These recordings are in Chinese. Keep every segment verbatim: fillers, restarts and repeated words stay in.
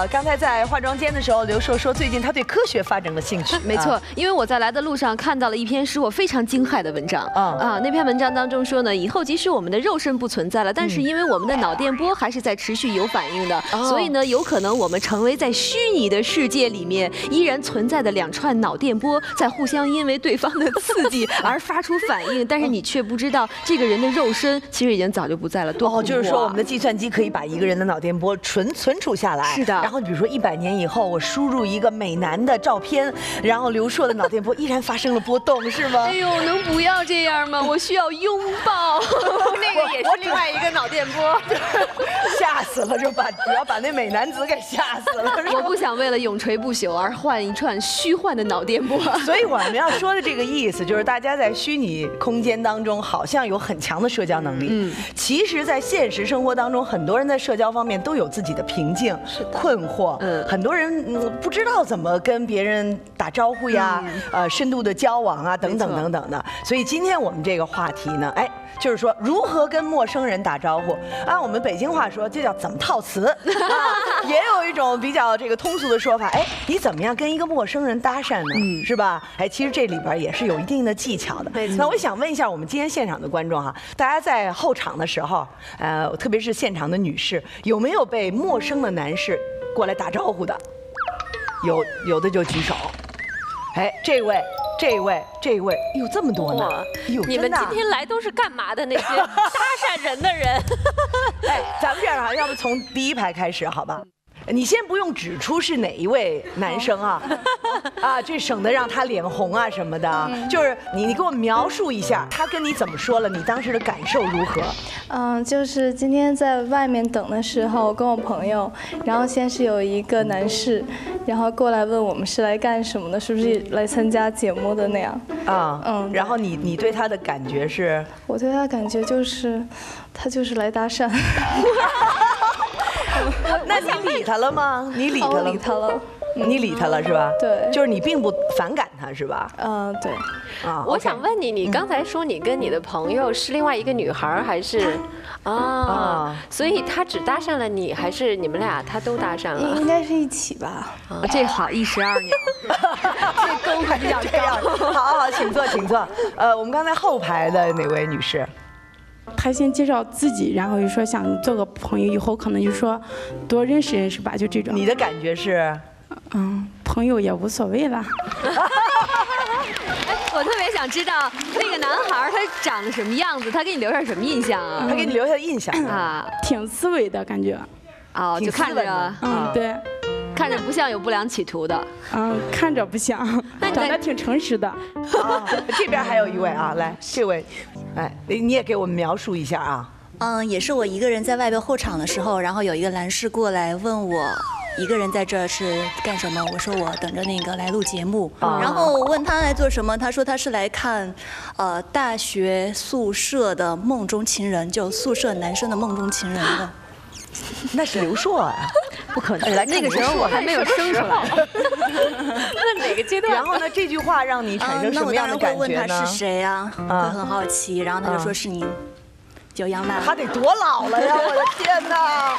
啊，刚才在化妆间的时候，刘硕说最近他对科学发展了兴趣。 没错，因为我在来的路上看到了一篇使我非常惊骇的文章。啊啊，那篇文章当中说呢，以后即使我们的肉身不存在了，但是因为我们的脑电波还是在持续有反应的，所以呢，有可能我们成为在虚拟的世界里面依然存在的两串脑电波，在互相因为对方的刺激而发出反应，但是你却不知道这个人的肉身其实已经早就不在了。多恐怖啊！ 哦，就是说我们的计算机可以把一个人的脑电波存存储下来。 是的。 然后比如说一百年以后，我输入一个美男的照片，然后刘硕的脑电波依然发生了波动，是吗？ 哎呦，能不要这样吗？我需要拥抱。那个也是另外一个脑电波， 吓死了，就把主要把那美男子给吓死了。 我不想为了永垂不朽而换一串虚幻的脑电波。 所以我们要说的这个意思，就是大家在虚拟空间当中好像有很强的社交能力，嗯，其实，在现实生活当中，很多人在社交方面都有自己的瓶颈、困惑，嗯，很多人嗯不知道怎么跟别人打招呼呀，嗯、呃，深度的交往啊，等等等等的。所以今天我们这个话题呢，哎。就是说，如何跟陌生人打招呼？按我们北京话说，这叫怎么套词啊？也有一种比较这个通俗的说法，哎，你怎么样跟一个陌生人搭讪呢？嗯，是吧？哎，其实这里边也是有一定的技巧的。那我想问一下我们今天现场的观众哈，大家在候场的时候，呃，特别是现场的女士，有没有被陌生的男士过来打招呼的？有，有的就举手。哎，这位。这位，这位，有这么多呢！ 哟，你们今天来都是干嘛的？那些搭讪人的人。 哎，咱们这样啊，要不从第一排开始，好吧？你先不用指出是哪一位男生啊，啊，这省得让他脸红啊什么的。就是你，你给我描述一下，他跟你怎么说了？你当时的感受如何？ 嗯，就是今天在外面等的时候，跟我朋友，然后先是有一个男士，然后过来问我们是来干什么的，是不是来参加节目的那样。啊，嗯。然后你你对他的感觉是？ 我对他的感觉就是，他就是来搭讪。 那你理他了吗？你理他了？ 理他了。 你理他了是吧？ 对， 就是你并不反感他是吧？ 嗯，对。 啊，我想问你，你刚才说你跟你的朋友是另外一个女孩还是？啊，所以他只搭讪了你，还是你们俩他都搭讪了？ 应该是一起吧。 这好一石二鸟，这钩还是要这样。好好，请坐，请坐。呃，我们刚才后排的哪位女士？ 他先介绍自己，然后就说想做个朋友，以后可能就说多认识认识吧，就这种。 你的感觉是？ 嗯，朋友也无所谓了。 我特别想知道那个男孩他长得什么样子，他给你留下什么印象啊？ 他给你留下印象啊？ 挺思维的感觉。 哦，就看着， 嗯，对。 看着不像有不良企图的， 嗯，看着不像，长得挺诚实的。 啊，这边还有一位啊，来，这位，哎，你也给我们描述一下啊。 嗯，也是我一个人在外边候场的时候，然后有一个男士过来问我，一个人在这是干什么？我说我等着那个来录节目，啊、然后我问他来做什么，他说他是来看，呃，大学宿舍的梦中情人，就宿舍男生的梦中情人的。 那是刘硕啊。不可能， 那个时候我还没有生出来。 那哪个阶段？ 然后呢？这句话让你产生什么样的感觉呢？ 那我当然会问他是谁啊，会很好奇。然后他就说是你，九阳娜。 他得多老了呀！我的天哪！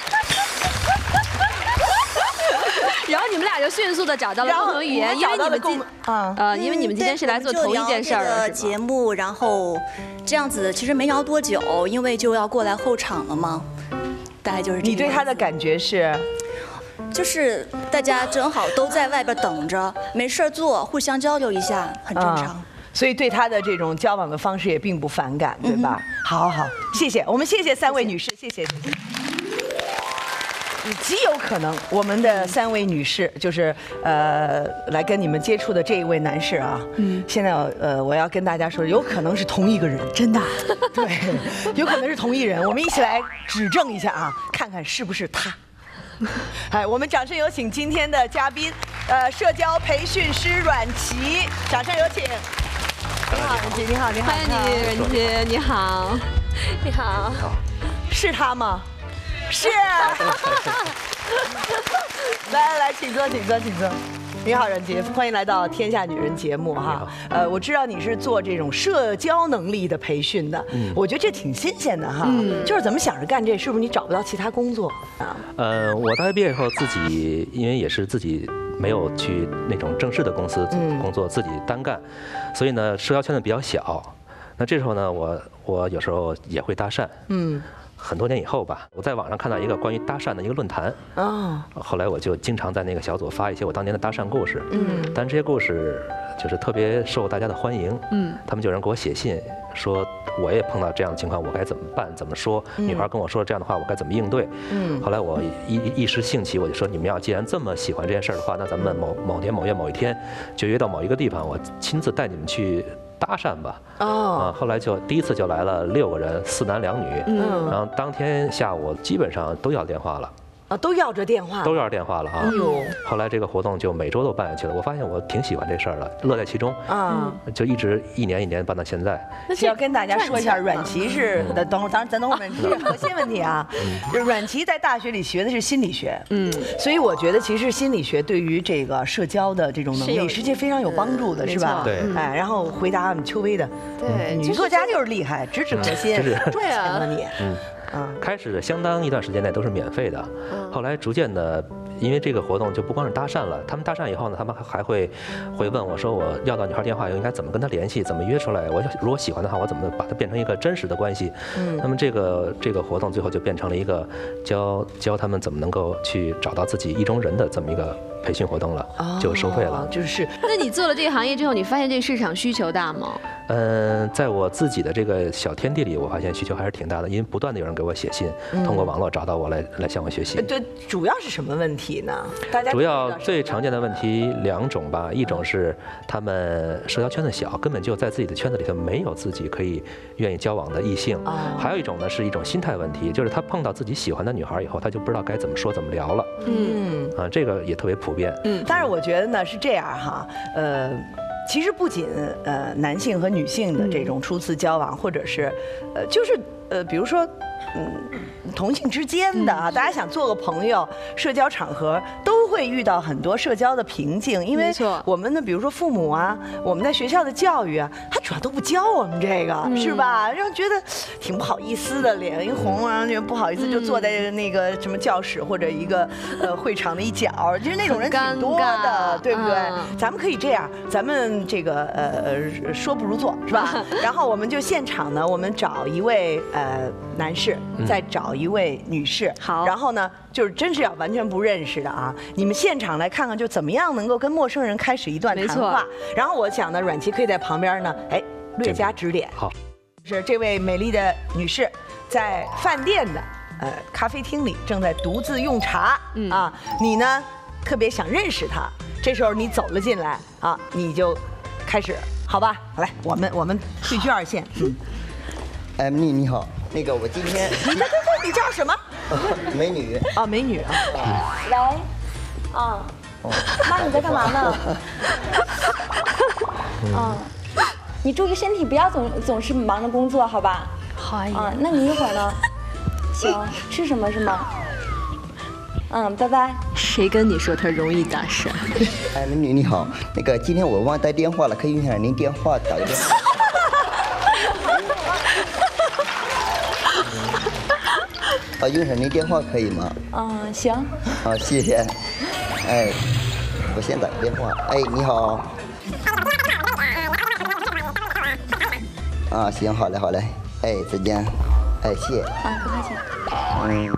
然后你们俩就迅速的找到了共同语言，因为你们今啊呃，因为你们今天是来做同一件事儿的节目，然后这样子其实没聊多久，因为就要过来候场了嘛。大概就是这。 你对他的感觉是？ 就是大家正好都在外边等着，没事做，互相交流一下，很正常。嗯、 所以对他的这种交往的方式也并不反感，对吧？嗯、好好，谢谢，我们谢谢三位女士，谢谢。谢谢极有可能我们的三位女士就是呃来跟你们接触的这一位男士啊，嗯，现在呃我要跟大家说，有可能是同一个人，真的，对，有可能是同一人，我们一起来指证一下啊，看看是不是他。哎，我们掌声有请今天的嘉宾，呃，社交培训师阮琦，掌声有请。你好，阮琦，你好，你好， 欢迎你，阮琦，你好， 你好， 是他吗？是。来来来，请坐，请坐，请坐。 你好，阮杰，欢迎来到《天下女人》节目哈。呃，我知道你是做这种社交能力的培训的，嗯，我觉得这挺新鲜的哈。嗯，就是怎么想着干这，是不是你找不到其他工作啊？ 呃，我大学毕业以后自己，因为也是自己没有去那种正式的公司工作，自己单干，所以呢，社交圈子比较小。那这时候呢，我我有时候也会搭讪，嗯。很多年以后吧，我在网上看到一个关于搭讪的一个论坛，哦，后来我就经常在那个小组发一些我当年的搭讪故事，嗯，但这些故事就是特别受大家的欢迎，嗯，他们就有人给我写信说我也碰到这样的情况，我该怎么办？怎么说？女孩跟我说这样的话，我该怎么应对？嗯，后来我一一时兴起，我就说你们要既然这么喜欢这件事儿的话，那咱们某某年某月某一天就约到某一个地方，我亲自带你们去搭讪吧。哦，啊，后来就第一次就来了六个人，四男两女，嗯，然后当天下午基本上都要电话了。 啊，都要着电话， 都要着电话了啊！后来这个活动就每周都办下去了。我发现我挺喜欢这事儿的，乐在其中啊，就一直一年一年办到现在。 那要跟大家说一下，阮琦是等等会儿，当然咱等会儿，这是核心问题啊。阮琦在大学里学的是心理学，嗯，所以我觉得其实心理学对于这个社交的这种能力，实际非常有帮助的，是吧？ 对。 哎，然后回答我们邱薇的， 对， 女作家就是厉害，直指核心，赚钱了你。嗯。 开始相当一段时间内都是免费的，后来逐渐的，因为这个活动就不光是搭讪了，他们搭讪以后呢，他们还会会问我说，我要到女孩电话以后应该怎么跟她联系，怎么约出来？我如果喜欢的话，我怎么把它变成一个真实的关系？嗯，那么这个这个活动最后就变成了一个教教他们怎么能够去找到自己意中人的这么一个培训活动了，就收费了。 就是， 那你做了这个行业之后，你发现这个市场需求大吗？ 嗯，在我自己的这个小天地里，我发现需求还是挺大的，因为不断的有人给我写信，通过网络找到我来来向我学习。 对，主要是什么问题呢？大家主要最常见的问题两种吧，一种是他们社交圈子小，根本就在自己的圈子里头没有自己可以愿意交往的异性；还有一种呢是一种心态问题，就是他碰到自己喜欢的女孩以后，他就不知道该怎么说怎么聊了。嗯，啊，这个也特别普遍。 嗯，但是我觉得呢是这样哈，呃。其实不仅呃男性和女性的这种初次交往，或者是呃就是呃比如说嗯同性之间的啊，大家想做个朋友，社交场合都会遇到很多社交的瓶颈，因为我们的比如说父母啊，我们在学校的教育啊，他主要都不教我们这个，是吧？让觉得挺不好意思的，脸一红，然后觉得不好意思，就坐在那个什么教室或者一个呃会场的一角，其实那种人挺多的，对不对？咱们可以这样，咱们。这个呃说不如做是吧？然后我们就现场呢，我们找一位呃男士，再找一位女士，好，然后呢就是真是要完全不认识的啊，你们现场来看看，就怎么样能够跟陌生人开始一段谈话。然后我想呢，阮琦可以在旁边呢，哎，略加指点。 好， 是这位美丽的女士在饭店的呃咖啡厅里正在独自用茶，嗯啊，你呢特别想认识她。这时候你走了进来啊，你就开始，好吧？来，我们我们退居二线。嗯， 哎，你你好，那个我今天你对对对，你叫什么？ 美女。 啊，美女啊。 喂，啊，妈你在干嘛呢？啊，你注意身体，不要总总是忙着工作，好吧？ 好啊。 啊，那你一会儿呢？行，吃什么是吗？嗯，拜拜。 谁跟你说他容易搭讪？ 哎，美女你好，那个今天我忘带电话了，可以用一下您电话打个电话。啊，用上您电话可以吗？ 嗯，行。 好，谢谢。哎，我先打个电话。哎，你好。啊，行，好嘞，好嘞。哎，再见。哎，谢谢。 啊，不客气。嗯。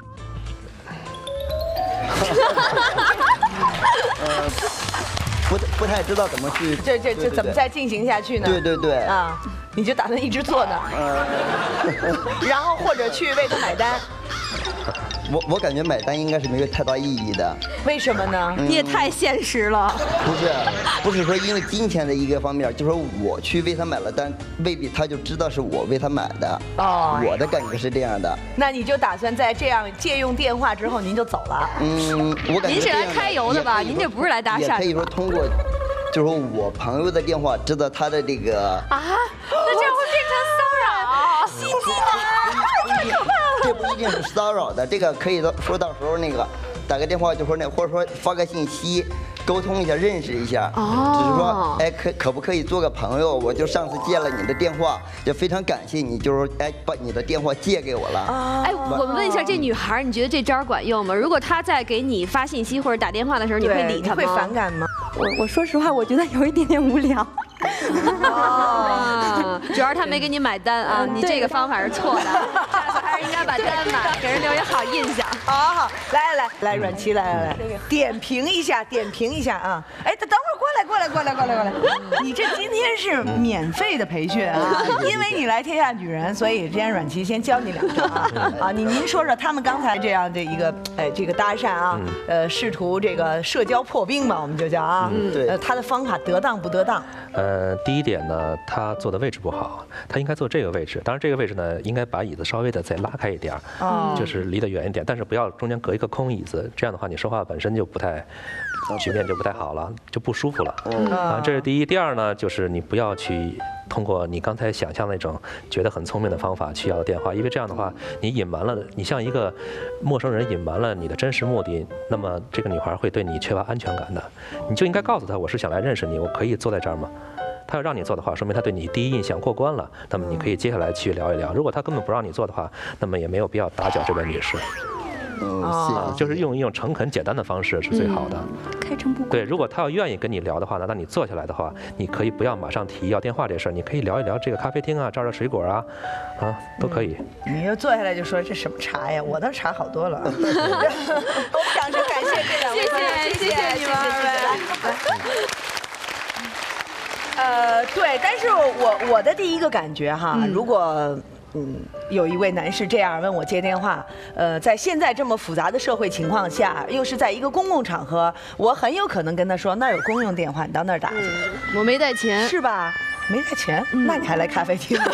呃，不不太知道怎么去， 这这这怎么再进行下去呢？ 对对对， 啊，你就打算一直坐那儿，然后或者去为他买单。 我我感觉买单应该是没有太大意义的。 为什么呢？ 你也太现实了。 不是，不是说因为金钱的一个方面，就是说我去为他买了单，未必他就知道是我为他买的。哦，我的感觉是这样的。 那你就打算在这样借用电话之后，您就走了？ 嗯，我感觉您是来开油的吧？您这不是来搭讪的。 也可以说通过，就是说我朋友的电话知道他的这个。 啊，那这样会变成骚扰、袭击吗？太可怕了。 这不一定是骚扰的，这个可以到说到时候那个打个电话就说那，或者说发个信息， 沟通一下，认识一下。哦。只是说，哎，可可不可以做个朋友？我就上次借了你的电话，就非常感谢你，就是哎把你的电话借给我了。 啊。哎，我们问一下这女孩，你觉得这招管用吗？如果她在给你发信息或者打电话的时候，你会理她吗？ 会反感吗？ 我我说实话，我觉得有一点点无聊。 哦，主要是他没给你买单啊，你这个方法是错的，下次还是应该把单买，给人留一好印象。 好好，来来来，阮琦来来来，点评一下，点评一下啊！哎，等等会儿过来过来过来过来过来，你这今天是免费的培训啊，因为你来天下女人，所以今天阮琦先教你两招啊啊！你您说说他们刚才这样的一个哎这个搭讪啊，呃试图这个社交破冰嘛，我们就叫啊， 对， 呃他的方法得当不得当？ 呃，第一点呢，他坐的位置不好，他应该坐这个位置。当然，这个位置呢，应该把椅子稍微的再拉开一点，哦，就是离得远一点，但是不要中间隔一个空椅子，这样的话，你说话本身就不太，局面就不太好了，就不舒服了。嗯，啊，这是第一。第二呢，就是你不要去通过你刚才想象那种觉得很聪明的方法去要电话，因为这样的话，你隐瞒了，你向一个陌生人隐瞒了你的真实目的，那么这个女孩会对你缺乏安全感的。你就应该告诉她，我是想来认识你，我可以坐在这儿吗？他要让你做的话，说明他对你第一印象过关了。那么你可以接下来去聊一聊。如果他根本不让你做的话，那么也没有必要打搅这位女士。 哦， 就是用一种诚恳简单的方式是最好的。 开诚布公。 对，如果他要愿意跟你聊的话呢，那你坐下来的话，你可以不要马上提要电话这事儿，你可以聊一聊这个咖啡厅啊，照照水果啊，啊都可以。 你要坐下来就说这什么茶呀？我的茶好多了。我们掌声感谢这两位， 谢谢谢谢你们二位。 呃，对，但是我我的第一个感觉哈，如果嗯有一位男士这样问我接电话，呃，在现在这么复杂的社会情况下，又是在一个公共场合，我很有可能跟他说那儿有公用电话，你到那儿打去。 我没带钱， 是吧？没带钱，那你还来咖啡厅？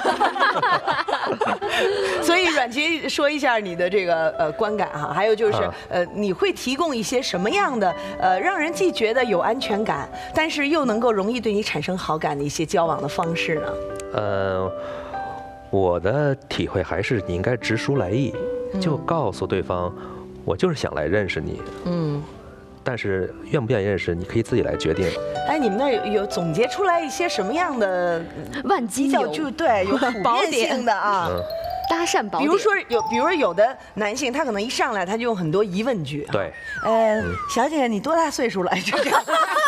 所以阮琦说一下你的这个呃观感哈，还有就是呃你会提供一些什么样的呃让人既觉得有安全感，但是又能够容易对你产生好感的一些交往的方式呢？ 呃，我的体会还是你应该直抒来意，就告诉对方，我就是想来认识你。嗯。但是愿不愿意认识，你可以自己来决定。 哎，你们那有有总结出来一些什么样的万金油？就对，有普遍性的啊。 搭讪宝典。 比如说有，比如说有的男性，他可能一上来他就用很多疑问句。 对。 呃，小姐，你多大岁数了？就这样。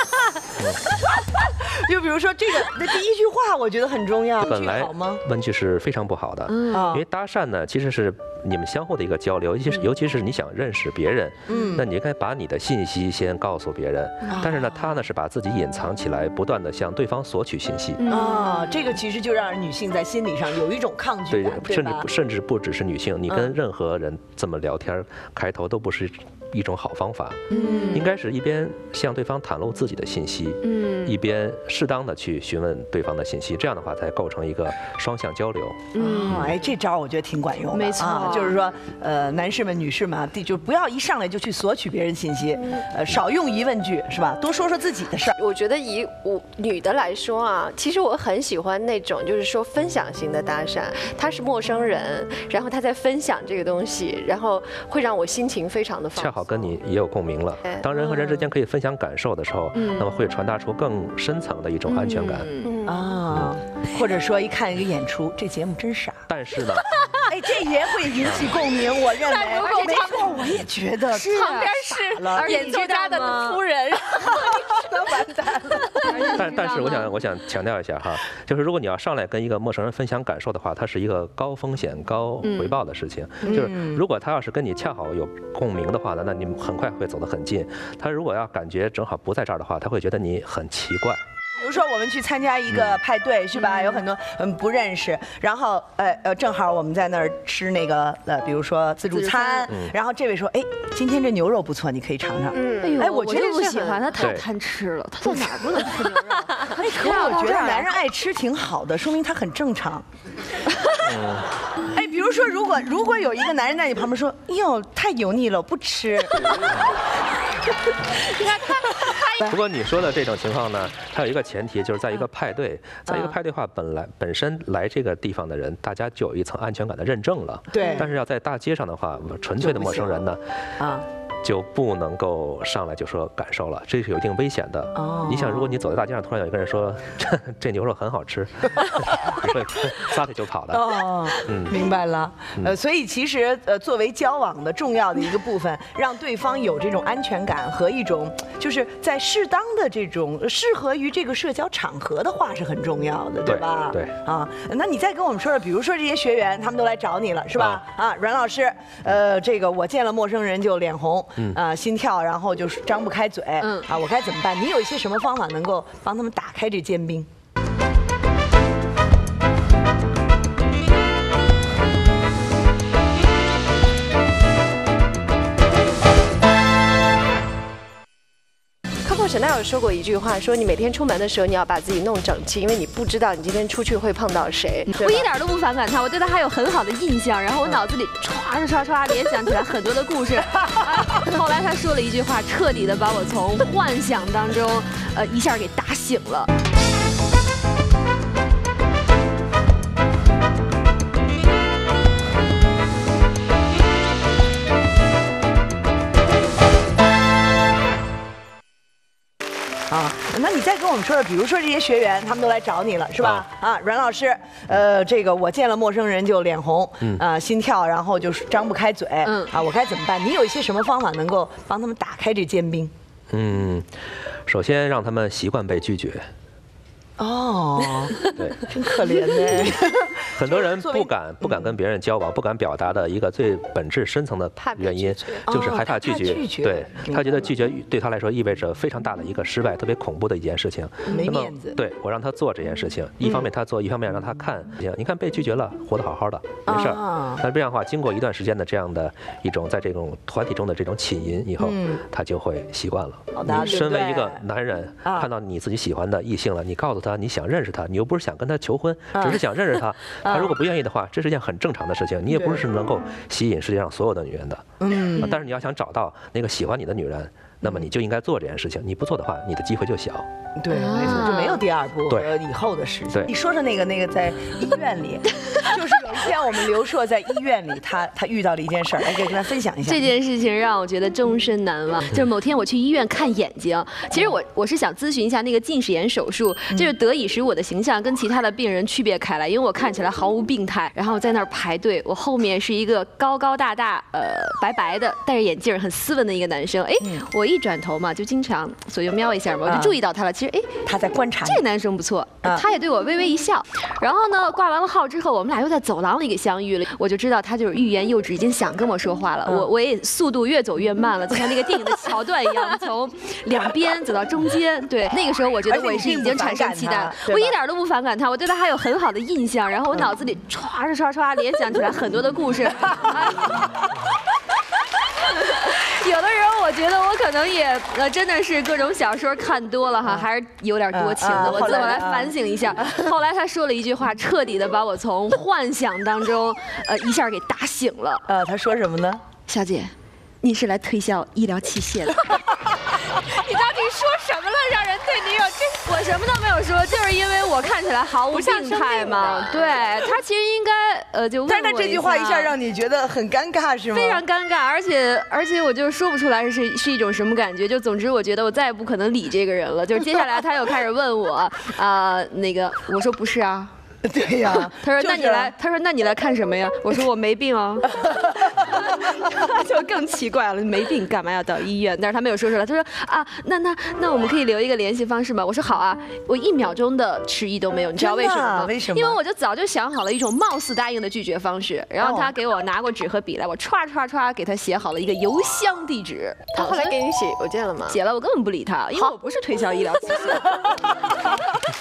就比如说这个，那第一句话我觉得很重要。 本来好吗？ 问句是非常不好的，嗯，因为搭讪呢其实是你们相互的一个交流，尤其是尤其是你想认识别人，嗯，那你应该把你的信息先告诉别人，但是呢，他呢是把自己隐藏起来，不断的向对方索取信息。 啊，这个其实就让女性在心理上有一种抗拒感， 对，甚至甚至不只是女性，你跟任何人这么聊天，开头都不是一种好方法。嗯，应该是一边向对方袒露自己的信息，嗯，一边适当的去询问对方的信息，这样的话才构成一个双向交流。 嗯，哎，这招我觉得挺管用的。 没错， 啊，就是说，呃，男士们、女士们，就不要一上来就去索取别人信息，呃，少用疑问句，是吧？多说说自己的事儿。 我觉得以我女的来说啊，其实我很喜欢那种就是说分享型的搭讪，他是陌生人，然后他在分享这个东西，然后会让我心情非常的放松。 恰好跟你也有共鸣了。当人和人之间可以分享感受的时候，那么会传达出更深层的一种安全感。 啊，或者说一看一个演出，这节目真傻。 但是呢， 哎，这也会引起共鸣，我认为。没错，我也觉得。 旁边是演奏家的夫人， 那完蛋了。 但但是我想我想强调一下哈，就是如果你要上来跟一个陌生人分享感受的话，它是一个高风险高回报的事情。就是如果他要是跟你恰好有共鸣的话呢，那你们很快会走得很近。他如果要感觉正好不在这儿的话，他会觉得你很奇怪。 比如说我们去参加一个派对，是吧？有很多嗯不认识，然后呃呃正好我们在那儿吃那个呃比如说自助餐，然后这位说，哎，今天这牛肉不错，你可以尝尝。 嗯，哎，我真不喜欢，他太贪吃了，他在哪儿不能吃牛肉？ 哎，可我觉得男人爱吃挺好的，说明他很正常。哎，比如说如果如果有一个男人在你旁边说，哟，太油腻了，我不吃。 不过你说的这种情况呢，它有一个前提，就是在一个派对，在一个派对话本来本身来这个地方的人，大家就有一层安全感的认证了。 对。 但是要在大街上的话，纯粹的陌生人呢，啊， 就不能够上来就说感受了，这是有一定危险的。哦，你想，如果你走在大街上，突然有一个人说这这牛肉很好吃，你会撒腿就跑的。 哦，嗯，明白了。呃，所以其实呃，作为交往的重要的一个部分，让对方有这种安全感和一种就是在适当的这种适合于这个社交场合的话是很重要的，对吧？ 对。 啊，那你再跟我们说说，比如说这些学员他们都来找你了，是吧？啊，阮老师，呃，这个我见了陌生人就脸红，嗯，啊，心跳，然后就是张不开嘴，嗯，啊，我该怎么办？你有一些什么方法能够帮他们打开这坚冰？ 沈娜有说过一句话，说你每天出门的时候，你要把自己弄整齐，因为你不知道你今天出去会碰到谁。 我一点都不反感他，我对他还有很好的印象，然后我脑子里唰唰唰联想起来很多的故事。后来他说了一句话，彻底的把我从幻想当中，呃，一下给打醒了。 啊，那你再跟我们说说，比如说这些学员他们都来找你了，是吧？啊，阮老师，呃，这个我见了陌生人就脸红，嗯，啊，心跳，然后就是张不开嘴，嗯，啊，我该怎么办？你有一些什么方法能够帮他们打开这坚冰？ 嗯，首先让他们习惯被拒绝。 哦， 对， 真可怜呢。 很多人不敢不敢跟别人交往，不敢表达的一个最本质深层的原因，就是害怕拒绝。对，他觉得拒绝对他来说意味着非常大的一个失败，特别恐怖的一件事情。 没面子。 对，我让他做这件事情，一方面他做，一方面让他看，你看被拒绝了，活得好好的，没事儿。那这样的话，经过一段时间的这样的一种在这种团体中的这种浸淫以后，他就会习惯了。你身为一个男人，看到你自己喜欢的异性了，你告诉他你想认识他，你又不是想跟他求婚，只是想认识他。他如果不愿意的话，这是件很正常的事情。你也不是能够吸引世界上所有的女人的。嗯。但是你要想找到那个喜欢你的女人，那么你就应该做这件事情。你不做的话，你的机会就小。 对，没错，就没有第二步和以后的事情。你说说那个那个在医院里，就是有一天我们刘硕在医院里，他他遇到了一件事儿，来给大家分享一下。 这件事情让我觉得终身难忘。就是某天我去医院看眼睛，其实我我是想咨询一下那个近视眼手术，就是得以使我的形象跟其他的病人区别开来，因为我看起来毫无病态，然后在那儿排队，我后面是一个高高大大、呃白白的、戴着眼镜、很斯文的一个男生。哎，我一转头嘛，就经常左右瞄一下嘛，我就注意到他了。其实哎， 他在观察这个男生不错，他也对我微微一笑。然后呢，挂完了号之后，我们俩又在走廊里给相遇了，我就知道他就是欲言又止，已经想跟我说话了。我我也速度越走越慢了，就像那个电影的桥段一样，从两边走到中间。对，那个时候我觉得我也是已经产生期待了，我一点都不反感他，我对他还有很好的印象。然后我脑子里唰唰唰联想起来很多的故事。有的人，我觉得我可能也呃，真的是各种小说看多了哈，还是有点多情的。我自我来反省一下。后来他说了一句话，彻底的把我从幻想当中呃一下给打醒了。 呃，他说什么呢？ 小姐，你是来推销医疗器械的。 你到底说什么了，让人对你有这？ 我什么都没有说，就是因为我看起来毫无病态嘛。对他其实应该呃就问我一下。 但是他这句话一下让你觉得很尴尬是吗？ 非常尴尬，而且而且我就说不出来是是一种什么感觉。就总之我觉得我再也不可能理这个人了。就是接下来他又开始问我啊、呃、那个我说不是啊。 对呀， 他说那你来，他说那你来看什么呀？我说我没病啊，就更奇怪了，没病干嘛要到医院？但是他没有说出来，他说啊，那那那我们可以留一个联系方式吗？我说好啊，我一秒钟的迟疑都没有，你知道为什么吗？ 为什么？ 因为我就早就想好了一种貌似答应的拒绝方式，然后他给我拿过纸和笔来，我歘歘歘给他写好了一个邮箱地址。 他后来给你写邮件了吗？ 写了，我根本不理他，因为我不是推销医疗器械。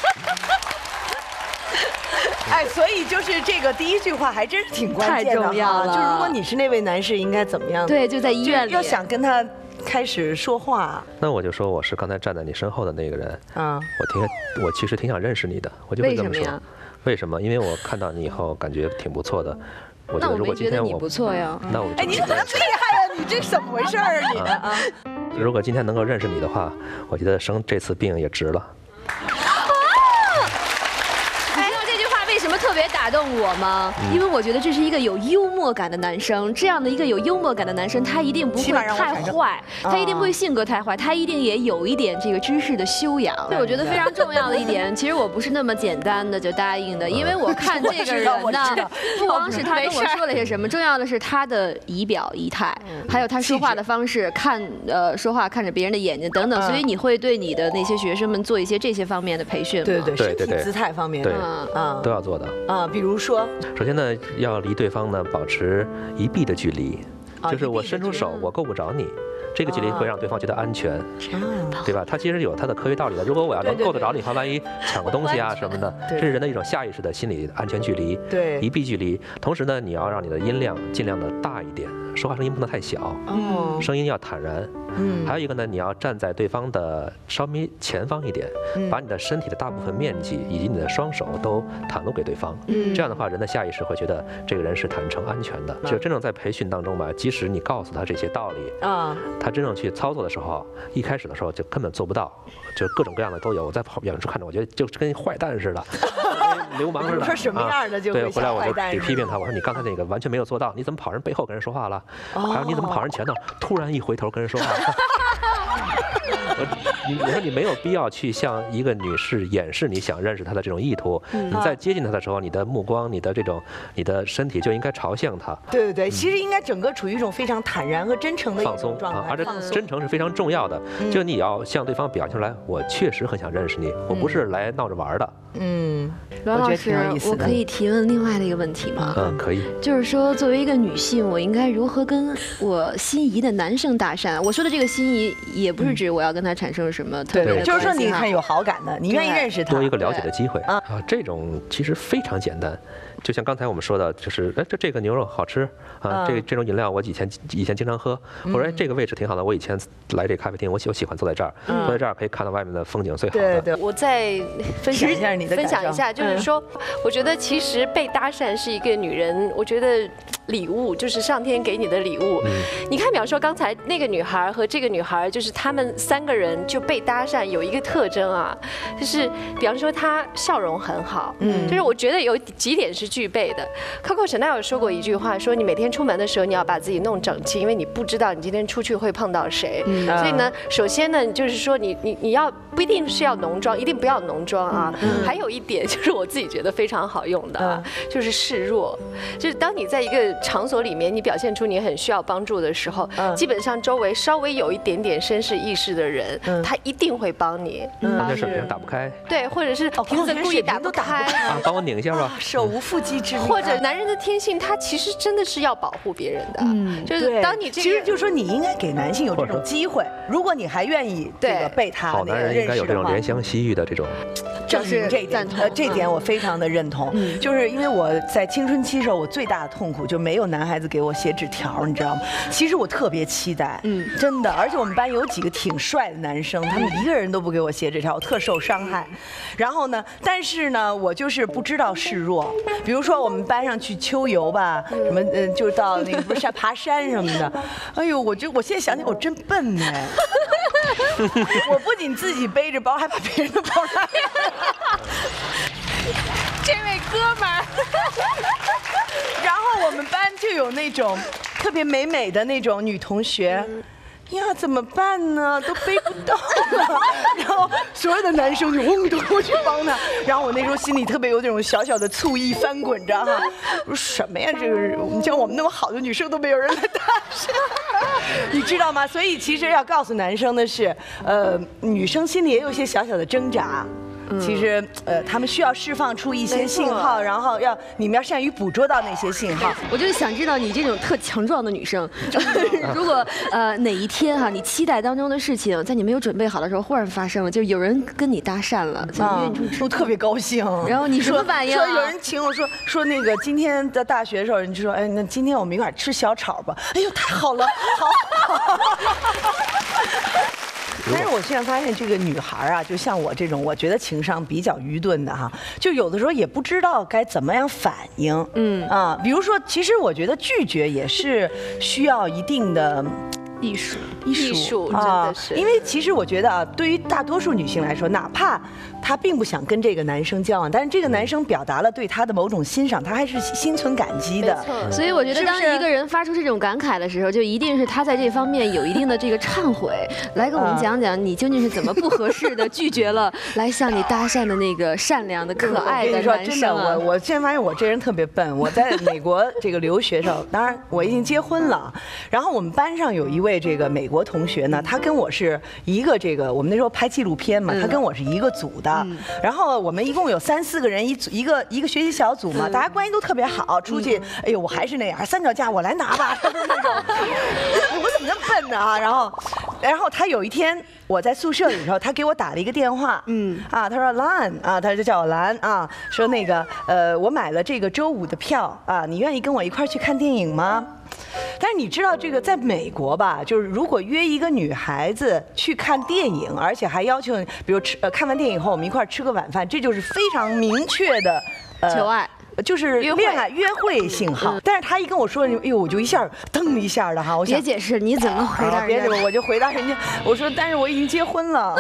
哎，所以就是这个第一句话还真是挺关键的， 太重要了。 就如果你是那位男士，应该怎么样？ 对，就在医院里， 要想跟他开始说话。 那我就说我是刚才站在你身后的那个人啊，我挺我其实挺想认识你的，我就会这么说。为什么？因为我看到你以后感觉挺不错的。我觉得如果今天我不错呀， 那我哎，你怎么厉害呀？你这怎么回事啊？你啊， 如果今天能够认识你的话，我觉得生这次病也值了。 哎，这句话为什么特特别打动我吗？因为我觉得这是一个有幽默感的男生，这样的一个有幽默感的男生，他一定不会太坏，他一定不会性格太坏，他一定也有一点这个知识的修养。所以我觉得非常重要的一点，其实我不是那么简单的就答应的，因为我看这个人呢，不光是他跟我说了些什么，重要的是他的仪表仪态，还有他说话的方式，看呃说话看着别人的眼睛等等。所以你会对你的那些学生们做一些这些方面的培训吗？ 对对对，身体姿态方面， 对啊都要做的啊。 比如说， 首先呢，要离对方呢保持一臂的距离，就是我伸出手，我够不着你。这个距离会让对方觉得安全，对吧？它其实有它的科学道理的。如果我要能够得着你，他万一抢个东西啊什么的，这是人的一种下意识的心理安全距离， 对， 一臂距离。同时呢，你要让你的音量尽量的大一点，说话声音不能太小，哦，声音要坦然。嗯，还有一个呢，你要站在对方的稍微前方一点，把你的身体的大部分面积以及你的双手都袒露给对方。嗯，这样的话，人的下意识会觉得这个人是坦诚安全的。就真正在培训当中吧，即使你告诉他这些道理啊，他真正去操作的时候，一开始的时候就根本做不到，就各种各样的都有。我在远处看着，我觉得就跟坏蛋似的，流氓似的。 说什么样的就对，回来我就得批评他，我说你刚才那个完全没有做到，你怎么跑人背后跟人说话了？还有你怎么跑人前头，突然一回头跟人说话？你我说你没有必要去向一个女士掩饰你想认识她的这种意图。你在接近她的时候，你的目光、你的这种、你的身体就应该朝向她。 对对对，其实应该整个处于一种非常坦然和真诚的放松状态， 而且真诚是非常重要的。就你要向对方表现出来，我确实很想认识你，我不是来闹着玩的。 嗯， 栾老师，我可以提问另外的一个问题吗？ 嗯，可以。 就是说，作为一个女性，我应该如何跟我心仪的男生搭讪？我说的这个心仪，也不是指我要跟他产生什么特别的， 就是说你很有好感的，你愿意认识他， 多一个了解的机会啊。这种其实非常简单。就像刚才我们说的，就是哎，这这个牛肉好吃啊，这这种饮料我以前以前经常喝。我说哎，这个位置挺好的，我以前来这咖啡厅，我喜我喜欢坐在这儿，坐在这儿可以看到外面的风景最好的。 对对， 我再分享一下你的分享一下，就是说，我觉得其实被搭讪是一个女人，我觉得礼物就是上天给你的礼物。你看，比方说刚才那个女孩和这个女孩，就是她们三个人就被搭讪，有一个特征啊，就是比方说她笑容很好，嗯，就是我觉得有几点是具备的。Coco Chanel 有说过一句话，说你每天出门的时候，你要把自己弄整齐，因为你不知道你今天出去会碰到谁。所以呢，首先呢，就是说你你你要不一定是要浓妆，一定不要浓妆啊。还有一点就是我自己觉得非常好用的啊，就是示弱，就是当你在一个场所里面，你表现出你很需要帮助的时候，基本上周围稍微有一点点绅士意识的人，他一定会帮你。 有些事别人打不开， 对，或者是瓶子故意打不开， 帮我拧一下吧， 手无缚鸡之力。 或者男人的天性，他其实真的是要保护别人的，嗯，就是当你这个， 其实就是说你应该给男性有这种机会，如果你还愿意这个被他好男人应该有这种怜香惜玉的这种。 就是这一点，呃，这点我非常的认同。就是因为我在青春期时候，我最大的痛苦就没有男孩子给我写纸条，你知道吗？其实我特别期待，嗯，真的。而且我们班有几个挺帅的男生，他们一个人都不给我写纸条，我特受伤害。然后呢，但是呢，我就是不知道示弱。比如说我们班上去秋游吧，什么呃，就到那个不是山爬山什么的。哎呦，我就我现在想起我真笨哎。我不仅自己背着包，还把别人的包拉。 这位哥们儿， 然后我们班就有那种特别美美的那种女同学。呀，怎么办呢？都背不动了。然后所有的男生就嗡都过去帮他。然后我那时候心里特别有那种小小的醋意翻滚着哈。我说什么呀？这个你像我们那么好的女生都没有人来搭讪，你知道吗？所以其实要告诉男生的是，呃，女生心里也有一些小小的挣扎。其实，呃，他们需要释放出一些信号，然后要你们要善于捕捉到那些信号。 我就是想知道你这种特强壮的女生，如果呃哪一天哈，你期待当中的事情，在你没有准备好的时候忽然发生了，就是有人跟你搭讪了，就约你出去吃， 我特别高兴。 然后你什么反应？ 说有人请我说说那个今天在大学的时候，人就说哎，那今天我们一块吃小炒吧。哎呦，太好了，好好。但是我现在发现，这个女孩啊，就像我这种，我觉得情商比较愚钝的哈，就有的时候也不知道该怎么样反应。嗯啊，比如说，其实我觉得拒绝也是需要一定的艺术， 艺术， 艺术真的是。 因为其实我觉得啊，对于大多数女性来说，哪怕她并不想跟这个男生交往，但是这个男生表达了对她的某种欣赏，她还是心存感激的。 所以我觉得，当一个人发出这种感慨的时候，就一定是他在这方面有一定的这个忏悔。来跟我们讲讲，你究竟是怎么不合适的拒绝了来向你搭讪的那个善良的、可爱的男生啊？ 我我现在发现我这人特别笨。我在美国这个留学时候，当然我已经结婚了，然后我们班上有一位这个美国同学呢，他跟我是一个这个我们那时候拍纪录片嘛，他跟我是一个组的，然后我们一共有三四个人一组，一个一个学习小组嘛，大家关系都特别好，出去，哎呦，我还是那样，三脚架我来拿吧，就是那种，我怎么那么笨呢啊？然后，然后他有一天我在宿舍里的时候，他给我打了一个电话，嗯啊，他说兰啊，他就叫我兰啊，说那个呃，我买了这个周五的票啊，你愿意跟我一块去看电影吗？但是你知道这个在美国吧，就是如果约一个女孩子去看电影，而且还要求，比如吃呃看完电影后我们一块吃个晚饭，这就是非常明确的呃求爱。 就是恋爱约会信号，但是他一跟我说，哎呦，我就一下噔一下的哈，我想别解释，你怎么回答？ 别解释，我就回答人家，我说，但是我已经结婚了。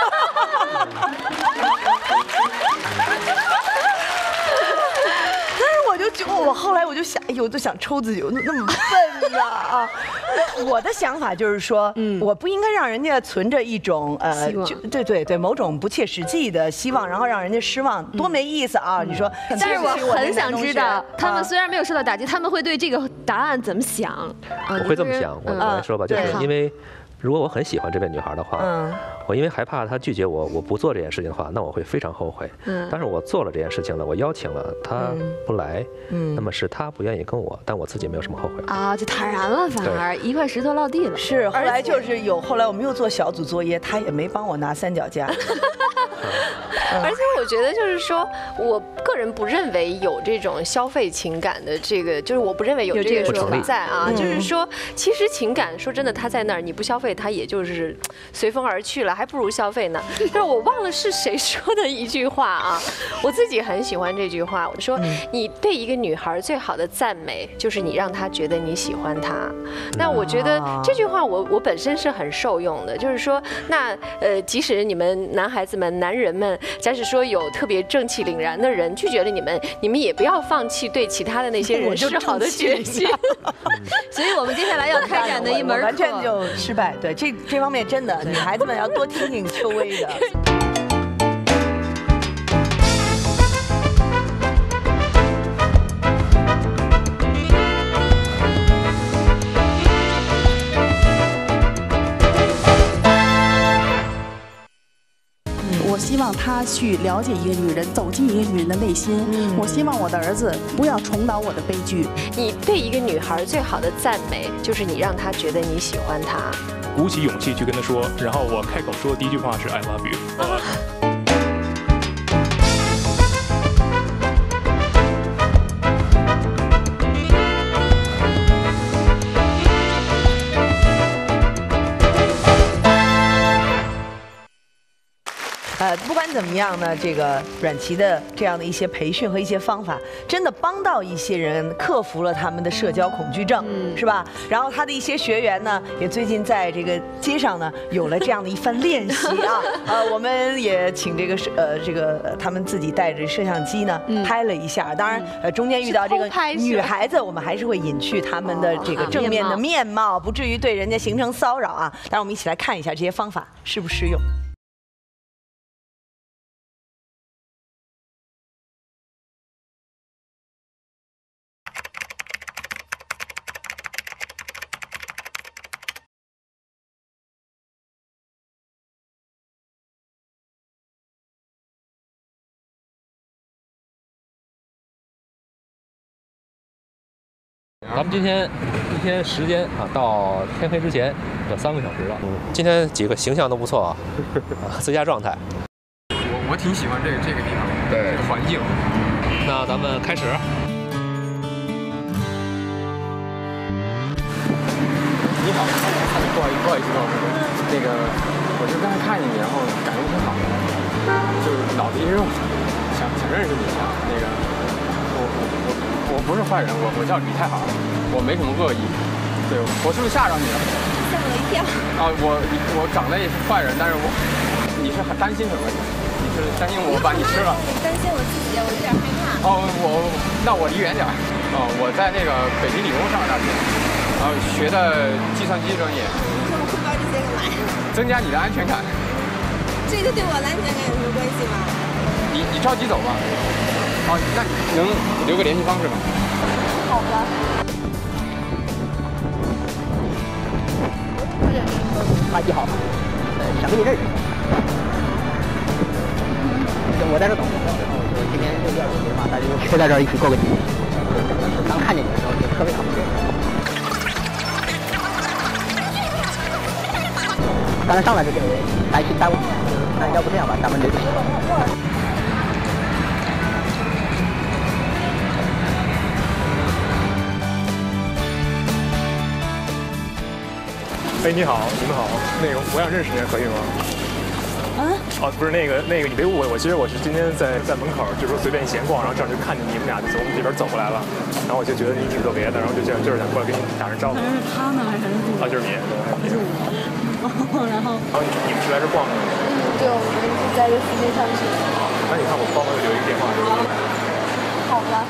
就我后来我就想，哎呦，我都想抽自己，我那么笨呐啊！我的想法就是说，嗯，我不应该让人家存着一种呃，就对对对，某种不切实际的希望，然后让人家失望，多没意思啊！你说， 但是我很想知道，他们虽然没有受到打击，他们会对这个答案怎么想？ 我会这么想，我我来说吧，就是因为。如果我很喜欢这个女孩的话，嗯，我因为害怕她拒绝我，我不做这件事情的话，那我会非常后悔。嗯，但是我做了这件事情了，我邀请了她不来，嗯，那么是她不愿意跟我，但我自己没有什么后悔啊，就坦然了，反而一块石头落地了。 是，后来就是有，后来我们又做小组作业，她也没帮我拿三脚架。 而且我觉得就是说，我个人不认为有这种消费情感的这个，就是我不认为有这个存在啊。就是说，其实情感说真的，它在那儿，你不消费。他也就是随风而去了，还不如消费呢。但是我忘了是谁说的一句话啊，我自己很喜欢这句话。我说，你对一个女孩最好的赞美，就是你让她觉得你喜欢她。那我觉得这句话我我本身是很受用的，就是说，那呃，即使你们男孩子们、男人们，假使说有特别正气凛然的人拒绝了你们，你们也不要放弃对其他的那些人示好的决心。 所以我们接下来要开展的一门课， 完全就失败。对，这这方面真的，女孩子们要多听听秋薇的。 我希望他去了解一个女人，走进一个女人的内心。嗯、我希望我的儿子不要重蹈我的悲剧。 你对一个女孩最好的赞美，就是你让她觉得你喜欢她。 鼓起勇气去跟她说，然后我开口说的第一句话是 I love you。呃呃，不管怎么样呢，这个阮琦的这样的一些培训和一些方法，真的帮到一些人克服了他们的社交恐惧症，嗯、是吧？然后他的一些学员呢，也最近在这个街上呢，有了这样的一番练习啊。呃，我们也请这个呃这个他们自己带着摄像机呢拍了一下。当然，呃中间遇到这个女孩子，我们还是会隐去他们的这个正面的面貌，不至于对人家形成骚扰啊。当然，我们一起来看一下这些方法适不适用。 咱们今天一天时间啊，到天黑之前有三个小时了。嗯，今天几个形象都不错啊，啊，最佳状态。 我我挺喜欢这个这个地方， 对， 这个环境。 那咱们开始。 你好，不好意思，不好意思，不好意思，那个，我就刚才看见你，然后感觉挺好的，就是脑子一热，想想认识你一下。那个，我我我不是坏人，我我叫李太好，我没什么恶意。对，我是不是吓着你了？ 吓我一跳。 啊，我我长得也是坏人，但是我你是很担心什么？你是担心我把你吃了？ 担心我自己，我有点害怕。 哦，我那我离远点。哦，我在那个北京理工上大学，然后学的计算机专业。 你说我汇报这些干嘛呀？ 增加你的安全感。 这个对我的安全感有什么关系吗？ 你你着急走吗？哦，那你能留个联系方式吗？ 好的。 阿姨好，呃，想跟你认识。我在这等，然后就今天六一儿童节嘛，大家就在这儿一起过个节。刚看见你的时候就特别想认识。刚才上来就这位担心耽误你，那要不这样吧，咱们这个。 哎，你好，你们好，那个我想认识你，可以吗？啊？哦，不是那个那个，你别误会，我其实我是今天在在门口，就是说随便闲逛，然后正好就看见你们俩就从里边走过来了，然后我就觉得你挺特别的，然后就想就是想过来跟你打声招呼。 是他呢，还是啊，就是你，对， 是我。然后。 然后你你们是来这逛的吗？ 对，我们是在这附近上学。 那你看我帮忙留一个电话。 好的。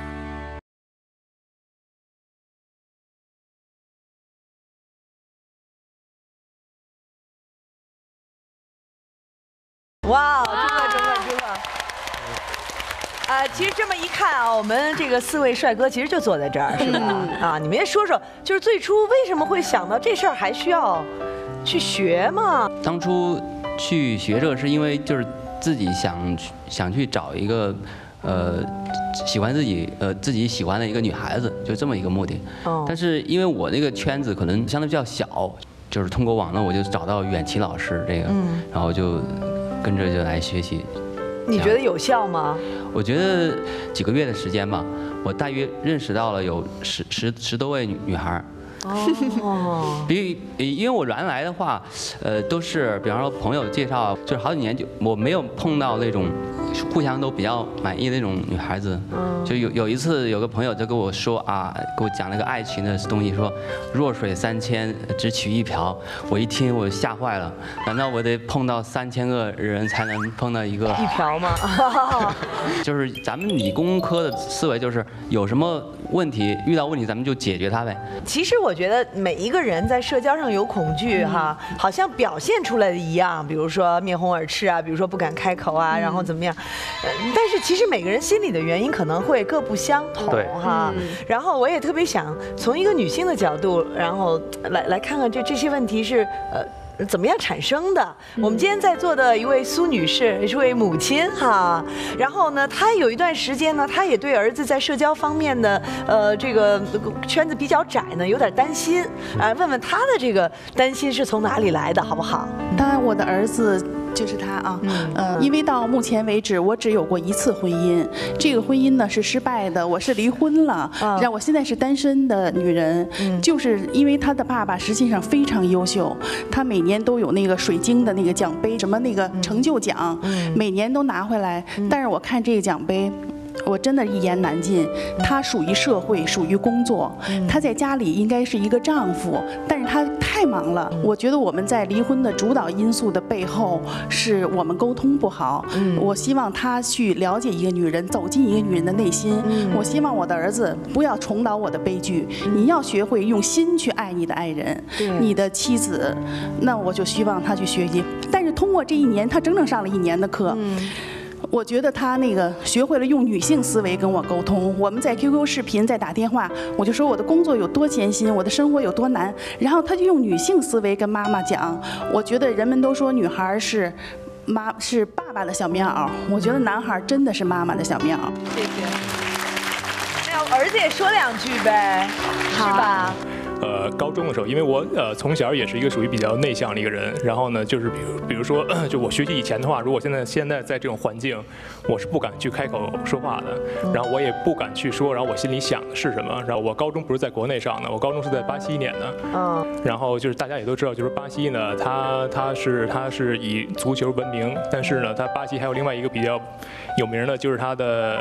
哇，祝贺祝贺祝贺！啊，其实这么一看啊，我们这个四位帅哥其实就坐在这儿，是吧？啊，你们也说说，就是最初为什么会想到这事儿还需要去学吗？ 当初去学这个是因为就是自己想想去找一个呃喜欢自己呃自己喜欢的一个女孩子，就这么一个目的。哦。但是因为我那个圈子可能相对比较小，就是通过网络我就找到远琪老师这个，嗯、然后就。跟着就来学习， 你觉得有效吗？ 我觉得几个月的时间吧，我大约认识到了有十十十多位女女孩。哦，比因为我原来的话，呃，都是比方说朋友介绍，就是好几年就我没有碰到那种互相都比较满意的那种女孩子。嗯，就有有一次有个朋友就跟我说啊，给我讲那个爱情的东西，说弱水三千只取一瓢。我一听我吓坏了，难道我得碰到三千个人才能碰到一个一瓢吗？ 就是咱们理工科的思维，就是有什么问题遇到问题咱们就解决它呗。 其实我觉得每一个人在社交上有恐惧哈，好像表现出来的一样，比如说面红耳赤啊，比如说不敢开口啊，然后怎么样？但是其实每个人心里的原因可能会各不相同哈。然后我也特别想从一个女性的角度，然后来来看看这这些问题是呃。怎么样产生的？我们今天在座的一位苏女士也是位母亲哈，然后呢，她有一段时间呢，她也对儿子在社交方面的呃这个圈子比较窄呢，有点担心，啊，问问她的这个担心是从哪里来的，好不好？ 当然，我的儿子。就是他啊，嗯、呃，因为到目前为止，我只有过一次婚姻，这个婚姻呢是失败的，我是离婚了，嗯、让我现在是单身的女人，嗯、就是因为他的爸爸实际上非常优秀，他每年都有那个水晶的那个奖杯，什么那个成就奖，嗯、每年都拿回来，嗯、但是我看这个奖杯。我真的一言难尽。他属于社会，属于工作，他在家里应该是一个丈夫，但是他太忙了。我觉得我们在离婚的主导因素的背后，是我们沟通不好。我希望他去了解一个女人，走进一个女人的内心。我希望我的儿子不要重蹈我的悲剧。你要学会用心去爱你的爱人，你的妻子。那我就希望他去学习。但是通过这一年，他整整上了一年的课。我觉得他那个学会了用女性思维跟我沟通。我们在 Q Q 视频，在打电话，我就说我的工作有多艰辛，我的生活有多难，然后他就用女性思维跟妈妈讲。我觉得人们都说女孩是妈是爸爸的小棉袄，我觉得男孩真的是妈妈的小棉袄。 谢谢。那儿子也说两句呗，是吧？ 呃，高中的时候，因为我呃从小也是一个属于比较内向的一个人，然后呢，就是比如比如说，就我学习以前的话，如果现在现在在这种环境，我是不敢去开口说话的，然后我也不敢去说，然后我心里想的是什么。然后我高中不是在国内上的，我高中是在巴西念的，嗯，然后就是大家也都知道，就是巴西呢，它它是它是以足球闻名，但是呢，它巴西还有另外一个比较有名的，就是它的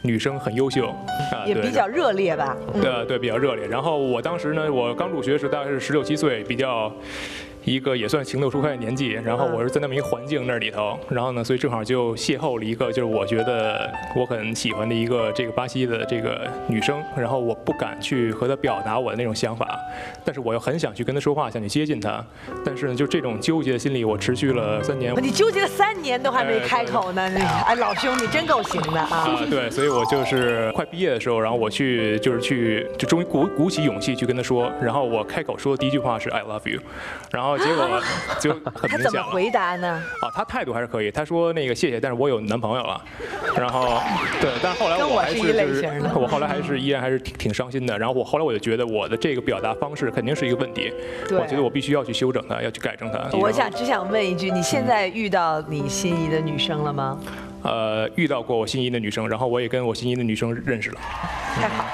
女生很优秀， 啊，也比较热烈吧？ 对对，比较热烈。然后我当时呢，我刚入学时大概是十六七岁，比较。一个也算情窦初开的年纪，然后我是在那么一个环境那里头，然后呢，所以正好就邂逅了一个就是我觉得我很喜欢的一个这个巴西的这个女生，然后我不敢去和她表达我的那种想法，但是我又很想去跟她说话，想去接近她，但是呢，就这种纠结的心理，我持续了三年。 你纠结了三年都还没开口呢，哎，老兄，你真够行的啊！ 啊，对，所以我就是快毕业的时候，然后我去就是去就终于鼓鼓起勇气去跟她说，然后我开口说的第一句话是 I love you， 然后。结果就很明显了。 他怎么回答呢？ 啊，他态度还是可以。他说那个谢谢，但是我有男朋友了。然后对，但是后来我还是就是我后来还是依然还是挺挺伤心的。然后我后来我就觉得我的这个表达方式肯定是一个问题，我觉得我必须要去修整它，要去改正它。 我想只想问一句，你现在遇到你心仪的女生了吗？ 呃，遇到过我心仪的女生，然后我也跟我心仪的女生认识了。 太好。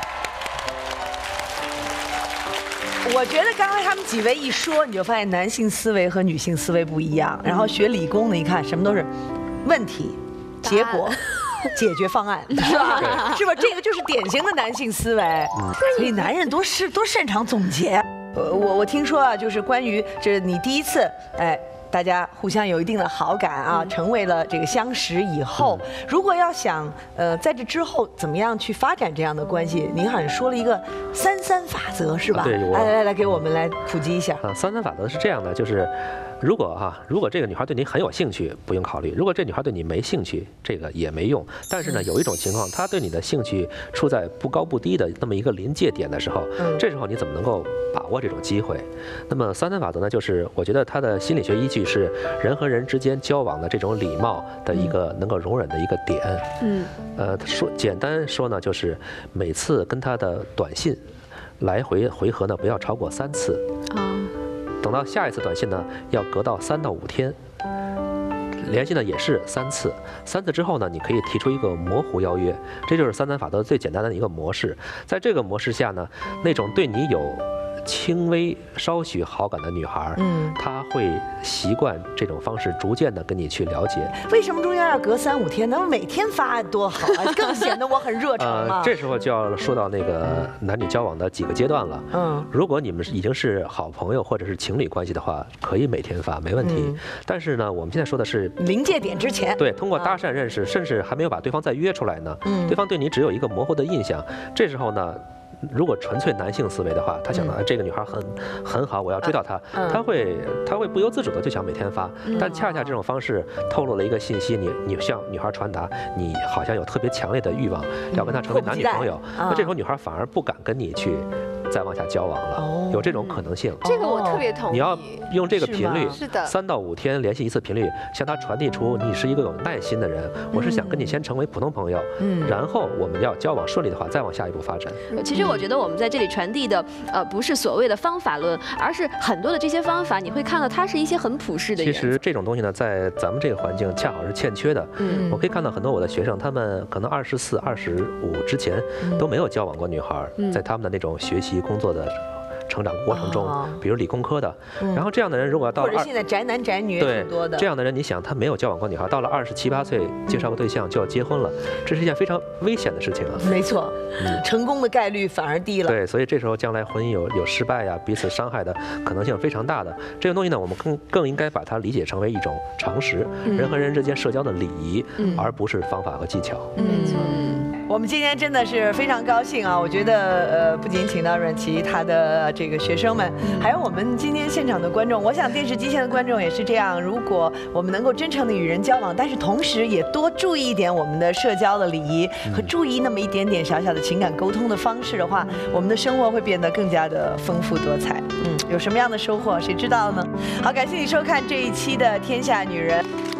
我觉得刚才他们几位一说，你就发现男性思维和女性思维不一样。然后学理工的，一看什么都是问题、结果、解决方案，是吧？是吧？这个就是典型的男性思维。所以男人多是多擅长总结。呃，我我听说啊，就是关于这你第一次，哎。大家互相有一定的好感啊，成为了这个相识以后，如果要想呃在这之后怎么样去发展这样的关系，您好像说了一个三三法则是吧？ 对， 来来来，给我们来普及一下。 啊，三三法则是这样的，就是如果哈，如果这个女孩对你很有兴趣，不用考虑；如果这女孩对你没兴趣，这个也没用。但是呢，有一种情况，她对你的兴趣处在不高不低的那么一个临界点的时候，这时候你怎么能够把握这种机会？那么三三法则呢，就是我觉得它的心理学依据是人和人之间交往的这种礼貌的一个能够容忍的一个点。嗯，呃，说简单说呢，就是每次跟他的短信来回回合呢，不要超过三次。啊。等到下一次短信呢，要隔到三到五天。联系呢也是三次，三次之后呢，你可以提出一个模糊邀约，这就是三三法则最简单的一个模式。在这个模式下呢，那种对你有轻微稍许好感的女孩，嗯，她会习惯这种方式，逐渐的跟你去了解。 为什么中间要隔三五天呢？每天发多好啊，更显得我很热诚嘛。 呃，这时候就要说到那个男女交往的几个阶段了。嗯，如果你们已经是好朋友或者是情侣关系的话，可以每天发，没问题。嗯、但是呢，我们现在说的是临界点之前， 对，通过搭讪认识，甚至还没有把对方再约出来呢，嗯，对方对你只有一个模糊的印象，这时候呢。如果纯粹男性思维的话，他想到这个女孩很很好，我要追到她，他会他会不由自主的就想每天发，但恰恰这种方式透露了一个信息，你你向女孩传达你好像有特别强烈的欲望，要跟她成为男女朋友，那这时候女孩反而不敢跟你去再往下交往了，有这种可能性。 这个我特别同意。 你要用这个频率， 是的， 三到五天联系一次频率，向她传递出你是一个有耐心的人，我是想跟你先成为普通朋友，嗯，然后我们要交往顺利的话，再往下一步发展。 其实我觉得我们在这里传递的，呃，不是所谓的方法论，而是很多的这些方法，你会看到它是一些很朴实的。 其实这种东西呢，在咱们这个环境恰好是欠缺的。嗯，我可以看到很多我的学生，他们可能二十四、二十五之前都没有交往过女孩，在他们的那种学习工作的成长过程中，比如理工科的，然后这样的人如果要到或者现在宅男宅女也挺多的， 这样的人，你想他没有交往过女孩，到了二十七八岁介绍个对象就要结婚了，这是一件非常危险的事情啊。 没错，成功的概率反而低了。 对，所以这时候将来婚姻有有失败呀、彼此伤害的可能性非常大的。这个东西呢，我们更更应该把它理解成为一种常识，人和人之间社交的礼仪，而不是方法和技巧。 没错。我们今天真的是非常高兴啊！我觉得呃，不仅请到阮琦他的这个学生们，还有我们今天现场的观众。我想电视机前的观众也是这样。如果我们能够真诚的与人交往，但是同时也多注意一点我们的社交的礼仪和注意那么一点点小小的情感沟通的方式的话，我们的生活会变得更加的丰富多彩。嗯，有什么样的收获，谁知道呢？好，感谢你收看这一期的《天下女人》。